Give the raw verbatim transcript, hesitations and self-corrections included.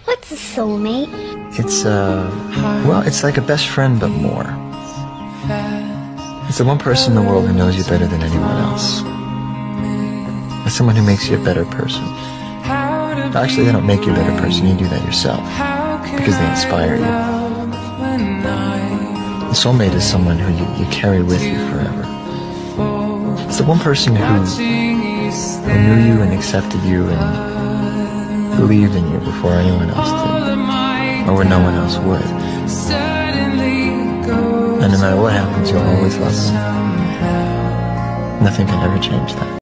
What's a soulmate? It's, uh, well, it's like a best friend, but more. It's the one person in the world who knows you better than anyone else. It's someone who makes you a better person. Actually, they don't make you a better person, you do that yourself, because they inspire you. The soulmate is someone who you, you carry with you forever. It's the one person who, who knew you and accepted you and believed in you before anyone else did, or when no one else would. And no matter what happens, you'll always love them. Nothing can ever change that.